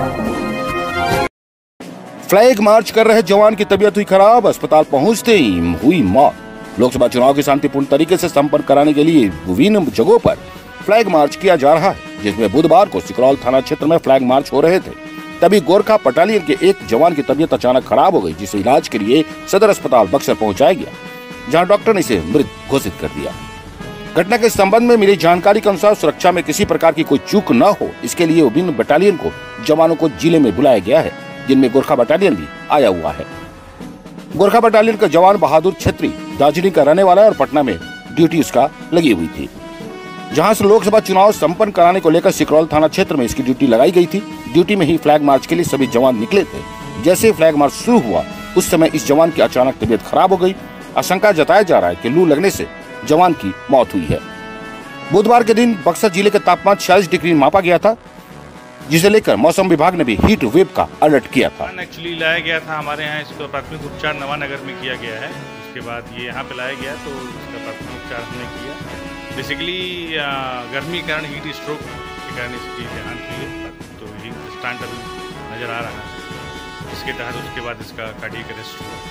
Flag march कर रहे जवान की तबीयत हुई खराब, अस्पताल पहुंचते ही हुई मौत। लोकसभा चुनाव की शांतिपूर्ण तरीके से संपन्न कराने के लिए विभिन्न जगहों पर फ्लैग मार्च किया जा रहा है, जिसमें बुधवार को सिकरौल थाना क्षेत्र में फ्लैग मार्च हो रहे थे। तभी गोरखा बटालियन के एक जवान की तबीयत अचानक खराब हो गई, जिसे इलाज के लिए सदर अस्पताल बक्सर पहुंचाया गया, जहां डॉक्टर ने इसे मृत घोषित कर दिया। घटना के संबंध में मिली जानकारी के अनुसार सुरक्षा में किसी प्रकार की कोई चूक न हो, इसके लिए विभिन्न बटालियन को जवानों को जिले में बुलाया गया है, जिनमें गोरखा बटालियन भी आया हुआ है। गोरखा बटालियन का जवान बहादुर छेत्री दार्जिलिंग का रहने वाला है और पटना में ड्यूटी उसका लगी हुई थी, जहां से लोकसभा चुनाव संपन्न कराने को लेकर सिकरौल थाना क्षेत्र में इसकी ड्यूटी लगाई गई थी। ड्यूटी में ही फ्लैग मार्च के लिए सभी जवान निकले थे। जैसे ही फ्लैग मार्च शुरू हुआ, उस समय इस जवान की अचानक तबीयत खराब हो गई। आशंका जताया जा रहा है कि लू लगने से जवान की मौत हुई है। बुधवार के दिन बक्सर जिले का तापमान 46 डिग्री मापा गया था, जिसे लेकर मौसम विभाग ने भी हीट वेव का अलर्ट किया था। एक्चुअली लाया गया था हमारे यहाँ, इसको प्राथमिक उपचार नवानगर में किया गया है। उसके बाद ये यहाँ पे लाया गया तो इसका प्राथमिक उपचार हमने किया। बेसिकली गर्मी के कारण हीट स्ट्रोक के कारण इसकी देहांत हुई है, तो हीट स्टंट अभी नज़र आ रहा है। इसके तहत उसके बाद इसका कार्डियक अरेस्ट हुआ।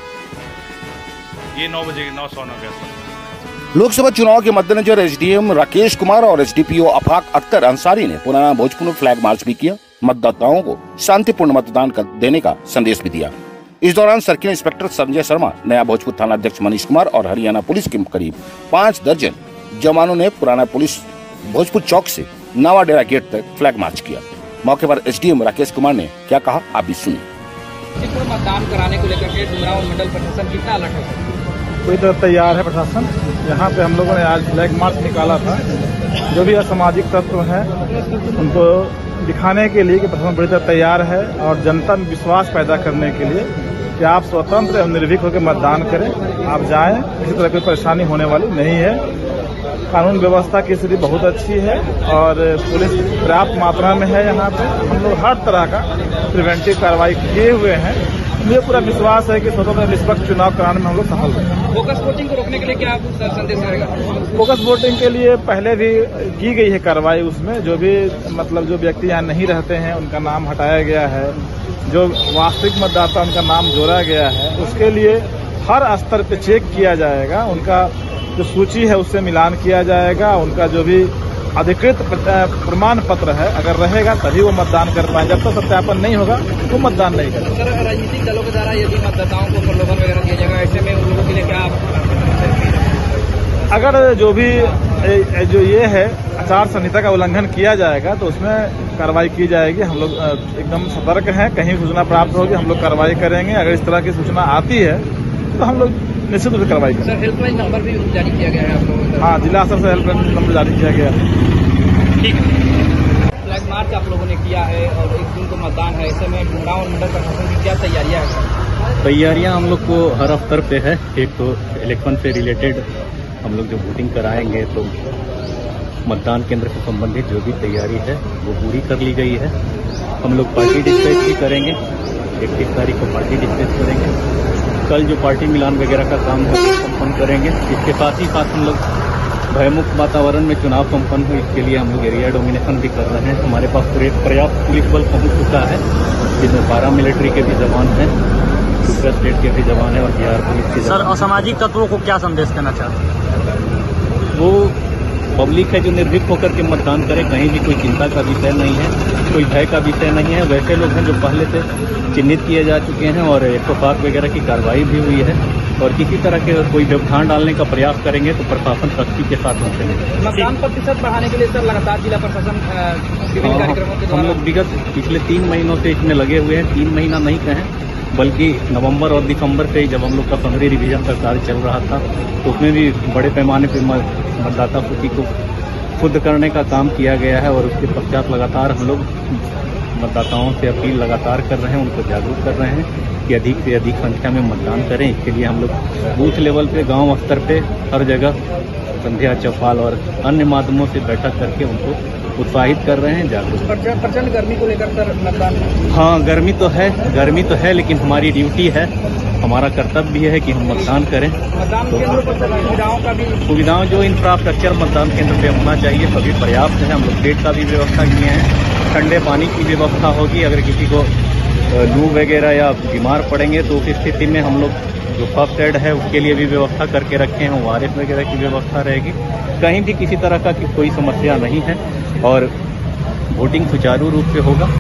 ये 9 बजे 9:09 के आसपास। लोकसभा चुनाव के मद्देनजर एसडीएम राकेश कुमार और एसडीपीओ अफाक अख्तर अंसारी ने पुराना भोजपुर में फ्लैग मार्च भी किया। मतदाताओं को शांतिपूर्ण मतदान देने का संदेश भी दिया। इस दौरान सर्किल इंस्पेक्टर संजय शर्मा, नया भोजपुर थाना अध्यक्ष मनीष कुमार और हरियाणा पुलिस के करीब 5 दर्जन जवानों ने पुराना पुलिस भोजपुर चौक से नवा डेरा गेट तक फ्लैग मार्च किया। मौके पर एसडीएम राकेश कुमार ने क्या कहा, आप भी सुनिए। मतदान कराने को लेकर के डुमरांव मंडल प्रशासन कितना अलर्ट है? पूरी तरह तैयार है प्रशासन। यहाँ पे हम लोगों ने आज फ्लैग मार्च निकाला था। जो भी असामाजिक तत्व हैं उनको दिखाने के लिए कि प्रशासन पूरी तरह तैयार है और जनता में विश्वास पैदा करने के लिए कि आप स्वतंत्र और निर्भीक होकर मतदान करें, आप जाएं, किसी तरह कोई परेशानी होने वाली नहीं है। कानून व्यवस्था की स्थिति बहुत अच्छी है और पुलिस पर्याप्त मात्रा में है। यहाँ पे हम लोग हर तरह का प्रिवेंटिव कार्रवाई किए हुए हैं। मुझे पूरा विश्वास है कि स्वतंत्र निष्पक्ष चुनाव कराने में हम लोग सफल रहेंगे। फोकस वोटिंग को रोकने के लिए क्या संदेश रहेगा? फोकस वोटिंग के लिए पहले भी की गई है कार्रवाई। उसमें जो भी जो व्यक्ति यहाँ नहीं रहते हैं उनका नाम हटाया गया है, जो वास्तविक मतदाता उनका नाम जोड़ा गया है, उसके लिए हर स्तर पे चेक किया जाएगा। उनका जो सूची है उससे मिलान किया जाएगा। उनका जो भी अधिकृत प्रमाण पत्र है अगर रहेगा तभी वो मतदान कर पाए। जब तक सत्यापन नहीं होगा वो मतदान नहीं करेगा। सर, राजनीतिक दलों के द्वारा यदि मतदाताओं को प्रलोभन वगैरह दिया जाएगा, ऐसे में उन लोगों के लिए क्या अगर जो भी जो ये है आचार संहिता का उल्लंघन किया जाएगा तो उसमें कार्रवाई की जाएगी। हम लोग एकदम सतर्क हैं। कहीं सूचना प्राप्त होगी हम लोग कार्रवाई करेंगे। अगर इस तरह की सूचना आती है तो हम लोग निश्चित रूप से कार्रवाई करेंगे। सर, हेल्पलाइन नंबर भी जारी किया गया है आप लोगों को? हाँ, जिला स्तर से हेल्पलाइन नंबर जारी किया गया है। ठीक है। फ्लैग मार्च आप लोगों ने किया है और 1 जून को मतदान है, ऐसे में डुमरांव मंडल प्रशासन की क्या तैयारियां हैं? तैयारियां हम लोग को हर स्तर पे है। एक तो इलेक्शन से रिलेटेड हम लोग जो वोटिंग कराएंगे तो मतदान केंद्र से संबंधित जो भी तैयारी है वो पूरी कर ली गई है। हम लोग पार्टी डिस्पैच भी करेंगे, 31 तारीख को पार्टी डिस्पैच करेंगे। कल जो पार्टी मिलान वगैरह का काम है वो संपन्न करेंगे। इसके साथ ही साथ हम लोग भयमुक्त वातावरण में चुनाव संपन्न हो, इसके लिए हम लोग एरिया डोमिनेशन भी कर रहे हैं। हमारे पास पर्याप्त पुलिस बल पहुंच चुका है, जिसमें पैरा मिलिट्री के भी जवान हैं, दूसरे स्टेट के भी जवान हैं और बिहार पुलिस के। सर, असामाजिक तत्वों को क्या संदेश देना चाहते हैं? वो पब्लिक है जो निर्भीक होकर के मतदान करे, कहीं भी कोई चिंता का विषय नहीं है, कोई भय का विषय नहीं है। वैसे लोग हैं जो पहले से चिन्हित किए जा चुके हैं और 107 वगैरह की कार्रवाई भी हुई है और किसी तरह के कोई व्यवधान डालने का प्रयास करेंगे तो प्रशासन सख्ती के साथ उनसे। मतदान प्रतिशत बढ़ाने के लिए सर लगातार जिला प्रशासन विभिन्न कार्यक्रमों के हम लोग विगत पिछले 3 महीनों से इसमें लगे हुए हैं। 3 महीना नहीं कहें बल्कि नवंबर और दिसंबर से ही जब हम लोग का समरी रिवीजन का कार्य चल रहा था तो उसमें भी बड़े पैमाने पर मतदाता सूची को शुद्ध करने का काम किया गया है और उसके पश्चात लगातार हम लोग मतदाताओं से अपील लगातार कर रहे हैं, उनको जागरूक कर रहे हैं कि अधिक से अधिक संख्या में मतदान करें। इसके लिए हम लोग बूथ लेवल पे, गांव स्तर पे हर जगह संध्या चौपाल और अन्य माध्यमों से बैठक करके उनको उत्साहित कर रहे हैं, जागरूक। प्रचंड गर्मी को लेकर सर मतदान? हाँ, गर्मी तो है लेकिन हमारी ड्यूटी है, हमारा कर्तव्य भी है कि हम मतदान करें। मतदान केंद्रों पर सुविधाओं का भी सुविधाओं जो इंफ्रास्ट्रक्चर मतदान केंद्र पे होना चाहिए सभी पर्याप्त है। हम लोग बेड का भी व्यवस्था किए हैं ठंडे पानी की व्यवस्था होगी। अगर किसी को लू वगैरह या बीमार पड़ेंगे तो उस स्थिति में हम लोग जो फर्स्ट एड है उसके लिए भी व्यवस्था करके रखे हैं, ORS वगैरह की व्यवस्था रहेगी। कहीं भी किसी तरह का कोई समस्या नहीं है और वोटिंग सुचारू रूप से होगा।